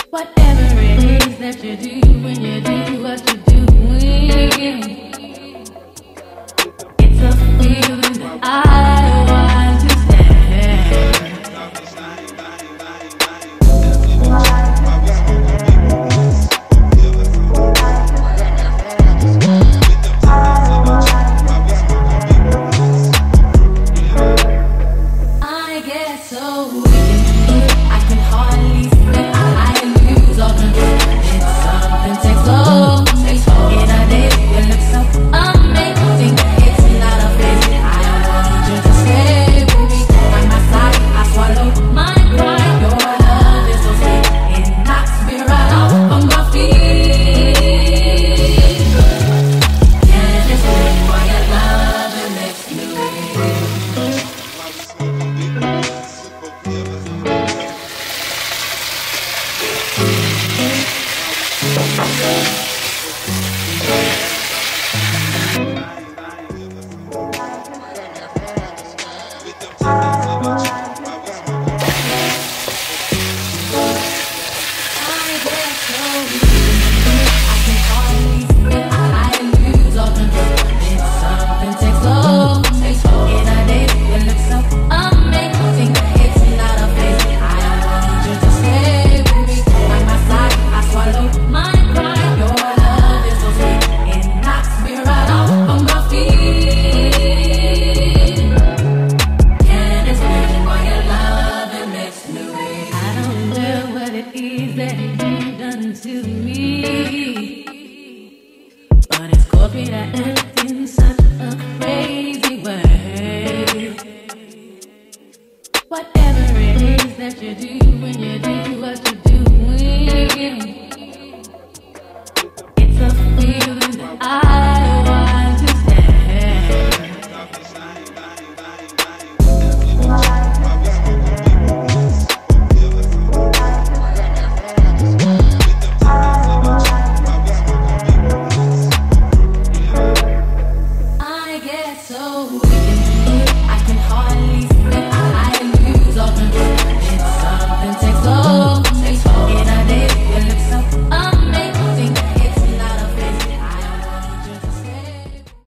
Whatever it is that you do when you do what you're doing, it's a feeling that I want to stand. I get so weak, I can hardly speak. I lose all control. It's something takes over me. In a day, you look so amazing. It's not a phase. I want you to stay with me. By my side, I swallow my pride. Your love is so sweet, it knocks me right off of my feet. Can't explain why your love it makes me weak. To me, but it's coffee that